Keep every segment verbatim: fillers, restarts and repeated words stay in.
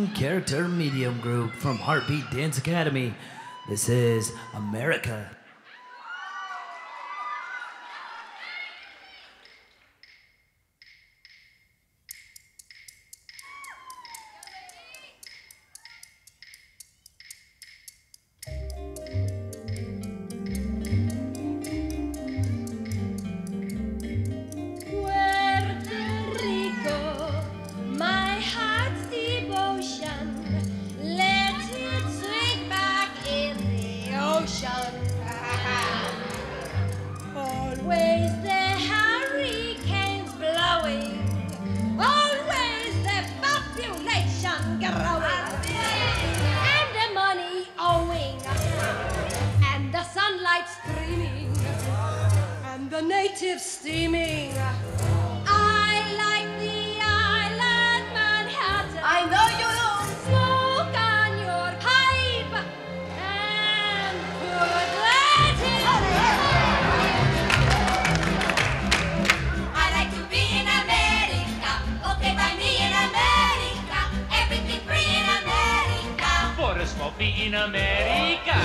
main character medium group from Heartbeat Dance Academy. This is America. Always the hurricanes blowing, always the population growing, and the money owing, and the sunlight streaming, and the natives steaming. I like the island Manhattan. I know you do. Smoke on your pipe and put that in. Smoke me in America.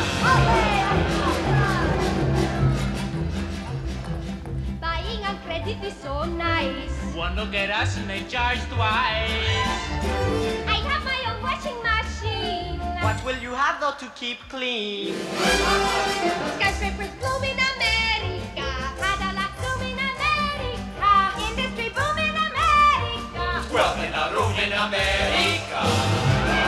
Buying on credit is so nice. One look at us and they charge twice. I have my own washing machine. What will you have though to keep clean? Skyscrapers bloom in America. Cadillac bloom in America. Industry boom in America. Wealth in a room in America.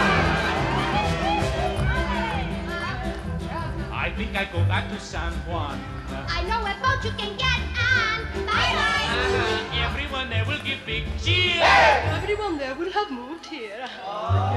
I think I go back to San Juan. I know a boat you can get on. Bye-bye. Uh, everyone there will give big cheers. Everyone there will have moved here.